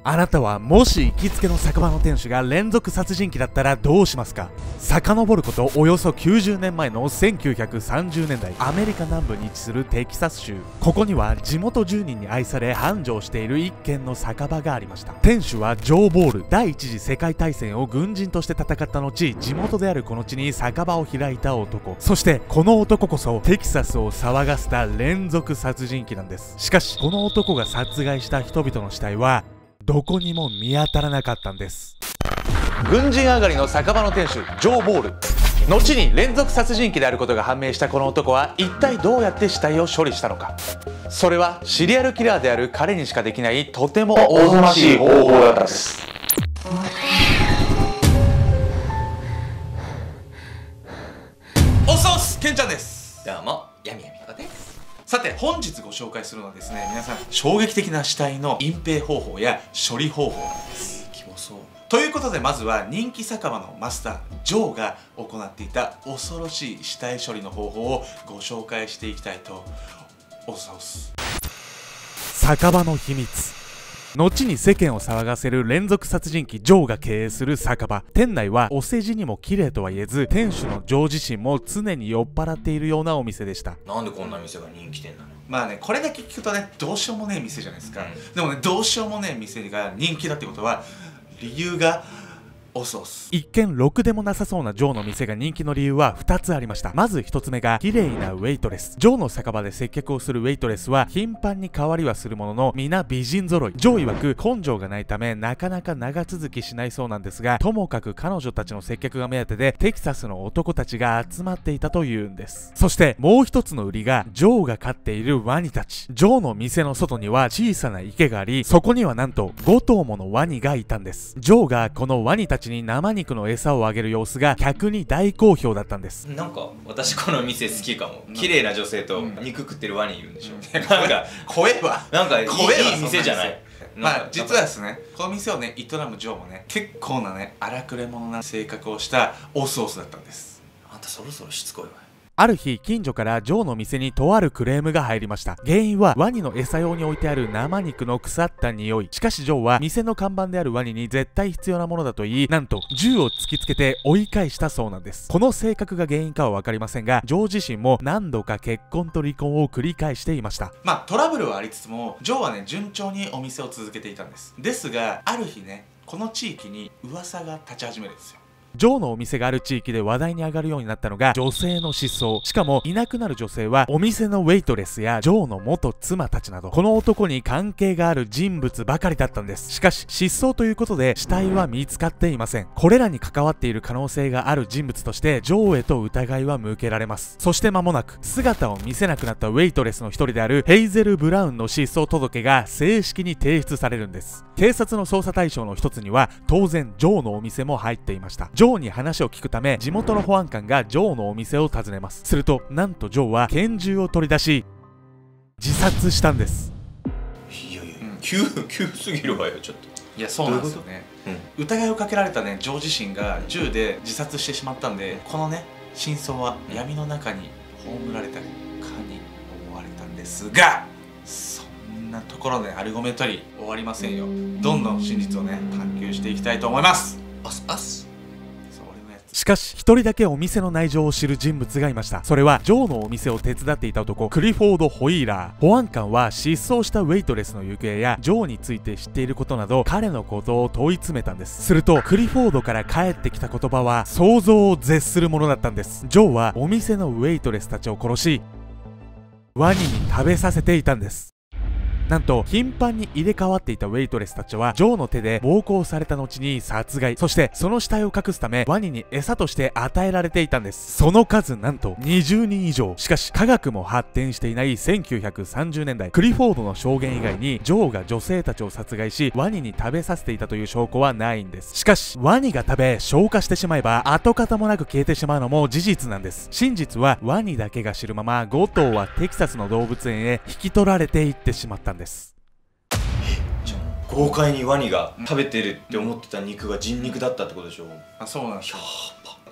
あなたはもし行きつけの酒場の店主が連続殺人鬼だったらどうしますか？遡ることおよそ90年前の1930年代、アメリカ南部に位置するテキサス州。ここには地元住人に愛され繁盛している一軒の酒場がありました。店主はジョー・ボール。第一次世界大戦を軍人として戦った後、地元であるこの地に酒場を開いた男。そしてこの男こそテキサスを騒がせた連続殺人鬼なんです。しかしこの男が殺害した人々の死体はどこにも見当たらなかったんです。軍人上がりの酒場の店主ジョー・ボール。後に連続殺人鬼であることが判明したこの男は一体どうやって死体を処理したのか。それはシリアルキラーである彼にしかできないとてもおぞましい方法だったんです。おっそす、けんちゃんです。 どうも、やみやみこです。 さて本日ご紹介するのはですね、皆さん衝撃的な死体の隠蔽方法や処理方法なんです。 キモそう。 ということでまずは人気酒場のマスタージョーが行っていた恐ろしい死体処理の方法をご紹介していきたいと思います。酒場の秘密。後に世間を騒がせる連続殺人鬼ジョーが経営する酒場。店内はお世辞にも綺麗とは言えず、店主のジョー自身も常に酔っ払っているようなお店でした。 なんでこんな店が人気店なの？ まあね、これだけ聞くとね、どうしようもねえ店じゃないですか、でもね、どうしようもねえ店が人気だってことは理由がおそうす。一見ろくでもなさそうなジョーの店が人気の理由は2つありました。まず1つ目が綺麗なウェイトレス。ジョーの酒場で接客をするウェイトレスは頻繁に変わりはするものの皆美人揃い。ジョー曰く根性がないためなかなか長続きしないそうなんですが、ともかく彼女たちの接客が目当てでテキサスの男たちが集まっていたというんです。そしてもう一つの売りがジョーが飼っているワニたち。ジョーの店の外には小さな池があり、そこにはなんと5頭ものワニがいたんです。ジョーがこのワニたちに生肉の餌をあげる様子が客に大好評だったんです。 なんか私この店好きかも。綺麗な女性と肉食ってるワニいるんでしょ。 なんか怖えわ。 なんかいい店じゃない。 まあ実はですね、この店をね営むジョーもね、結構なね荒くれ者な性格をしたオスだったんです。 あんたそろそろしつこいわ。 ある日、近所からジョーの店にとあるクレームが入りました。原因はワニの餌用に置いてある生肉の腐った匂い。しかしジョーは店の看板であるワニに絶対必要なものだと言い、なんと銃を突きつけて追い返したそうなんです。この性格が原因かは分かりませんが、ジョー自身も何度か結婚と離婚を繰り返していました。まあトラブルはありつつもジョーはね順調にお店を続けていたんです。ですがある日ね、この地域に噂が立ち始めるんですよ。ジョーのお店がある地域で話題に上がるようになったのが女性の失踪。しかもいなくなる女性はお店のウェイトレスやジョーの元妻たちなど、この男に関係がある人物ばかりだったんです。しかし失踪ということで死体は見つかっていません。これらに関わっている可能性がある人物としてジョーへと疑いは向けられます。そして間もなく姿を見せなくなったウェイトレスの一人であるヘイゼル・ブラウンの失踪届が正式に提出されるんです。警察の捜査対象の一つには当然ジョーのお店も入っていました。ジョーに話を聞くため地元の保安官がジョーのお店を訪ねます。するとなんとジョーは拳銃を取り出し自殺したんです。 いやいや、急すぎるわよちょっと。 いやそうなんですよね。疑いをかけられたねジョー自身が銃で自殺してしまったんで、このね真相は闇の中に葬られたかに思われたんですが、そんなところでアルゴメ取り終わりませんよ。どんどん真実をね探求していきたいと思います。しかし一人だけお店の内情を知る人物がいました。それはジョーのお店を手伝っていた男クリフォード・ホイーラー。保安官は失踪したウェイトレスの行方やジョーについて知っていることなど彼のことを問い詰めたんです。するとクリフォードから返ってきた言葉は想像を絶するものだったんです。ジョーはお店のウェイトレスたちを殺しワニに食べさせていたんです。なんと頻繁に入れ替わっていたウェイトレスたちはジョーの手で暴行された後に殺害、そしてその死体を隠すためワニに餌として与えられていたんです。その数なんと20人以上。しかし科学も発展していない1930年代、クリフォードの証言以外にジョーが女性たちを殺害しワニに食べさせていたという証拠はないんです。しかしワニが食べ消化してしまえば跡形もなく消えてしまうのも事実なんです。真実はワニだけが知るまま5頭はテキサスの動物園へ引き取られていってしまったんです。 豪快にワニが食べてるって思ってた肉が人肉だったってことでしょ。 あ、そうなんですよ。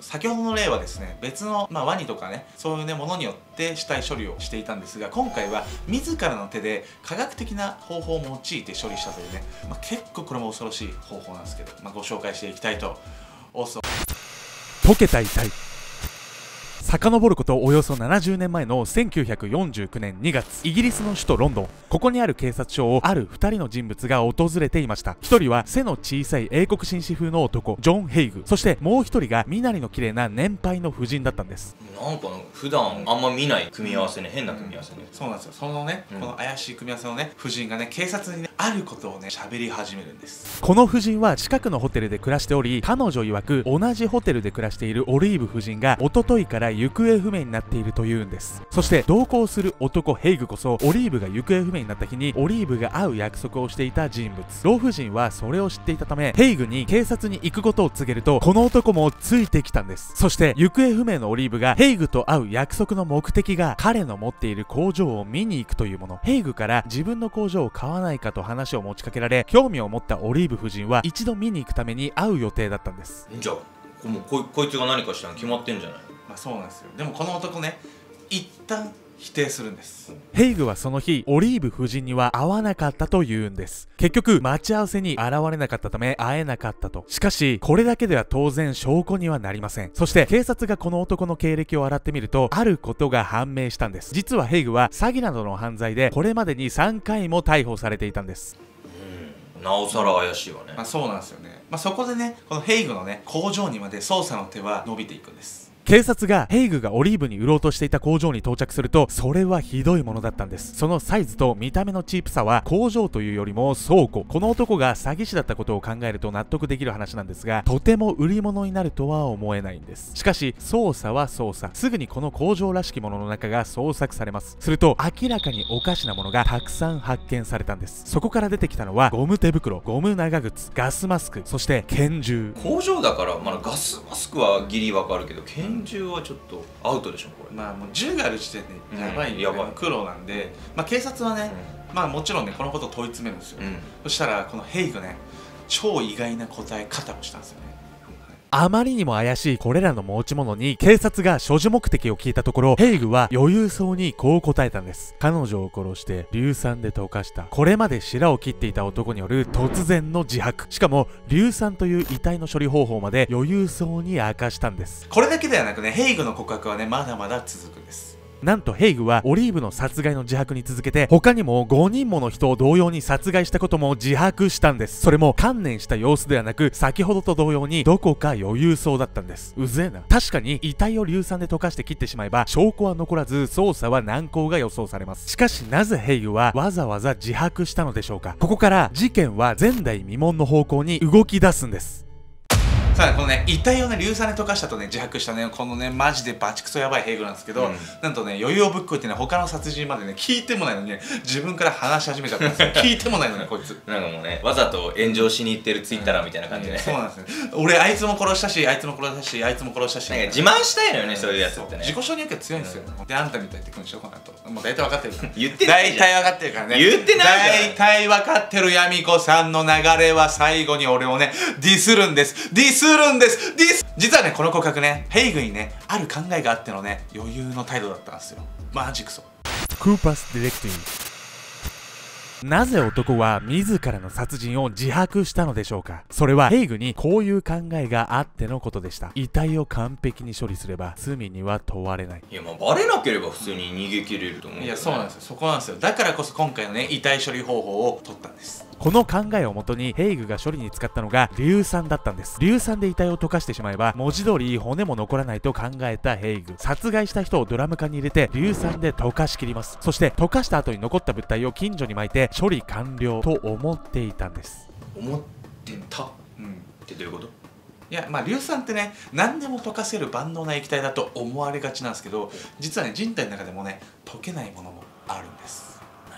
先ほどの例はですね、別の、ワニとかね、そういうねものによって死体処理をしていたんですが、今回は自らの手で科学的な方法を用いて処理したというね、結構これも恐ろしい方法なんですけど、ご紹介していきたいと。 溶けた遺体。遡ることおよそ70年前の1949年2月、イギリスの首都ロンドン、ここにある警察署をある2人の人物が訪れていました。1人は背の小さい英国紳士風の男ジョン・ヘイグ、そしてもう1人が身なりの綺麗な年配の婦人だったんです。 なんか普段あんま見ない組み合わせね、変な組み合わせね。 そうなんですよ。そのね、この怪しい組み合わせのね婦人がね、警察にねあることをね喋り始めるんです。 この婦人は近くのホテルで暮らしており、彼女曰く同じホテルで暮らしているオリーブ夫人が一昨日から行方不明になっているというんです。そして同行する男ヘイグこそ、オリーブが行方不明になった日にオリーブが会う約束をしていた人物。老婦人はそれを知っていたため、ヘイグに警察に行くことを告げると、この男もついてきたんです。そして行方不明のオリーブがヘイグと会う約束の目的が彼の持っている工場を見に行くというもの。ヘイグから自分の工場を買わないかと話を持ちかけられ、興味を持ったオリーブ夫人は一度見に行くために会う予定だったんです。 じゃあもうこいつが何かしたの決まってんじゃない？ そうなんですよ。でもこの男ね、一旦否定するんです。 ヘイグはその日オリーブ夫人には会わなかったというんです。結局待ち合わせに現れなかったため会えなかったと。しかしこれだけでは当然証拠にはなりません。そして警察がこの男の経歴を洗ってみると、あることが判明したんです。実はヘイグは詐欺などの犯罪でこれまでに3回も逮捕されていたんです。 なおさら怪しいわね。 そうなんですよね。そこでね、このヘイグのね工場にまで捜査の手は伸びていくんです。 警察がヘイグがオリーブに売ろうとしていた工場に到着すると、それはひどいものだったんです。そのサイズと見た目のチープさは工場というよりも倉庫。この男が詐欺師だったことを考えると納得できる話なんですが、とても売り物になるとは思えないんです。しかし捜査は捜査、すぐにこの工場らしきものの中が捜索されます。すると明らかにおかしなものがたくさん発見されたんです。そこから出てきたのはゴム手袋、ゴム長靴、ガスマスク、そして拳銃。 工場だからガスマスクはギリわかるけど、拳銃はちょっとアウトでしょこれ。 もう銃がある時点でやばい、やばい苦労なんで、警察はね、もちろんねこのことを問い詰めるんですよ。そしたらこのヘイグね、超意外な答え方をしたんですよね。 あまりにも怪しいこれらの持ち物に警察が所持目的を聞いたところ、ヘイグは余裕そうにこう答えたんです。彼女を殺して硫酸で溶かした。これまで白を切っていた男による突然の自白、しかも硫酸という遺体の処理方法まで余裕そうに明かしたんです。 これだけではなくね、ヘイグの告白はねまだまだ続くんです。 なんとヘイグはオリーブの殺害の自白に続けて、他にも5人もの人を同様に殺害したことも自白したんです。それも観念した様子ではなく、先ほどと同様にどこか余裕そうだったんです。うぜえな。確かに遺体を硫酸で溶かして切ってしまえば証拠は残らず捜査は難航が予想されます。しかしなぜヘイグはわざわざ自白したのでしょうか。ここから事件は前代未聞の方向に動き出すんです。 さあこのね遺体をね硫酸で溶かしたとね自白したねこのねマジでバチクソやばいヘイグなんですけど、なんとね余裕をぶっこいてね他の殺人までね聞いてもないのにね自分から話し始めちゃったんですよ。聞いてもないのねこいつ。 なんかもうねわざと炎上しに行ってるツイッターみたいな感じで、 そうなんですね。俺あいつも殺したしあいつも殺したしあいつも殺したし、 なんか自慢したいのよね、そういうやつってね。 自己承認欲求強いんですよ。であんたみたいってくるんでしょこの後。もう大体分かってるから。 言ってないじゃん。 大体分かってるからね。 言ってないじゃん。 大体分かってるヤミコさんの流れは最後に俺をねディスるんです。ディスるんです。実はねこの告白ねヘイグにねある考えがあってのね余裕の態度だったんですよ。マジクソ。 クーパスディレクティング。なぜ男は自らの殺人を自白したのでしょうか。それはヘイグにこういう考えがあってのことでした。遺体を完璧に処理すれば罪には問われない。 いやバレなければ普通に逃げ切れると思う、ね、 いやそうなんですよ。そこなんですよ。だからこそ今回のね遺体処理方法を取ったんです。 この考えをもとにヘイグが処理に使ったのが硫酸だったんです。硫酸で遺体を溶かしてしまえば文字通り骨も残らないと考えたヘイグ、殺害した人をドラム缶に入れて硫酸で溶かしきります。そして溶かした後に残った物体を近所に巻いて処理完了と思っていたんです。 思ってた、ってどういうこと？ いや硫酸ってね何でも溶かせる万能な液体だと思われがちなんですけど、実はね人体の中でもね溶けないものもあるんです。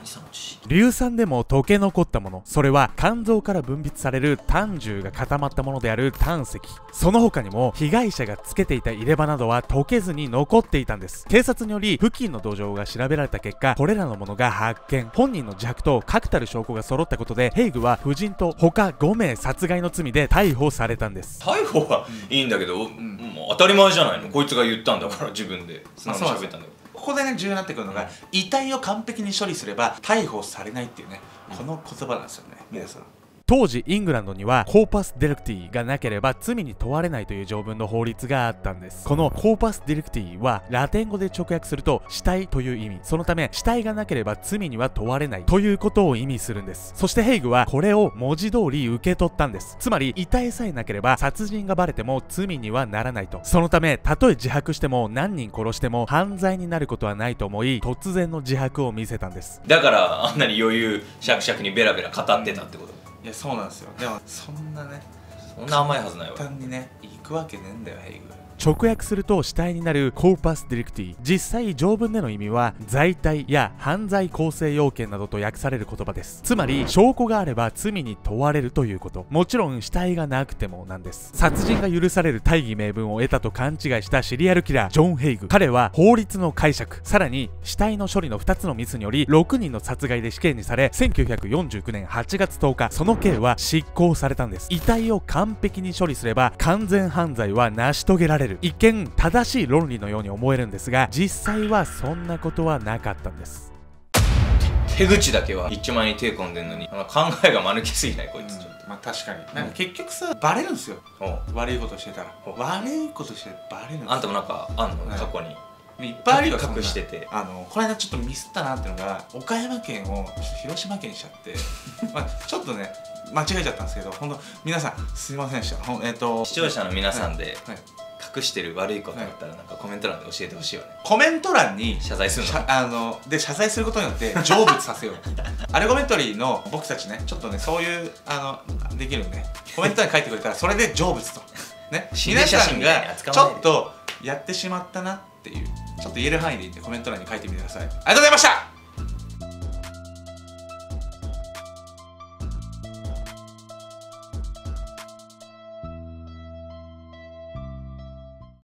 その知識。 硫酸でも溶け残ったもの、それは肝臓から分泌される胆汁が固まったものである胆石。その他にも被害者がつけていた入れ歯などは溶けずに残っていたんです。警察により付近の土壌が調べられた結果、これらのものが発見。本人の自白と確たる証拠が揃ったことで、ヘイグは夫人と他5名殺害の罪で逮捕されたんです。 逮捕はいいんだけど、もう当たり前じゃないの。こいつが言ったんだから自分で素直に喋ったんだよ。 ここでね重要になってくるのが、遺体を完璧に処理すれば逮捕されないっていうね、この言葉なんですよね、皆さん。 当時イングランドにはコーパスデリクティがなければ罪に問われないという条文の法律があったんです。このコーパスデリクティはラテン語で直訳すると死体という意味。そのため死体がなければ罪には問われないということを意味するんです。そしてヘイグはこれを文字通り受け取ったんです。つまり遺体さえなければ殺人がバレても罪にはならないと。そのためたとえ自白しても何人殺しても犯罪になることはないと思い、突然の自白を見せたんです。 だからあんなに余裕しゃくしゃくにベラベラ語ってたってこと。 いやそうなんですよ。でもそんなね、 そんな甘いはずないわ。 簡単にね行くわけねえんだよヘイグ。 直訳すると死体になるコーパスデリクティ。実際条文での意味は罪体や犯罪構成要件などと訳される言葉です。つまり証拠があれば罪に問われるということ。もちろん死体がなくてもなんです。殺人が許される大義名分を得たと勘違いしたシリアルキラージョン・ヘイグ。彼は法律の解釈、さらに死体の処理の2つのミスにより6人の殺害で死刑にされ、1949年8月10日その刑は執行されたんです。遺体を完璧に処理すれば完全犯罪は成し遂げられる。一見正しい論理のように思えるんですが、実際はそんなことはなかったんです。 手口だけは一丁前に手込んでんのに考えが間抜けすぎないこいつ。ちょっとまあ確かになんか結局さバレるんですよ、悪いことしてたら。悪いことしてバレるんですよ。 あんたもなんかあんの過去にいっぱいあるよ。 隠してて、 この間ちょっとミスったなっていうのが、岡山県を広島県にしちゃってまあちょっとね間違えちゃったんですけど、本当皆さんすいませんでした。 視聴者の皆さんで、 はい隠してる悪いことあったらなんかコメント欄で教えてほしいよね。 コメント欄に謝罪するので謝罪することによって成仏させようアルゴメトリーの僕たちね、ちょっとねそういうできるんでコメント欄に書いてくれたらそれで成仏とね皆さんがちょっとやってしまったなっていうちょっと言える範囲でいってコメント欄に書いてみてください。ありがとうございました。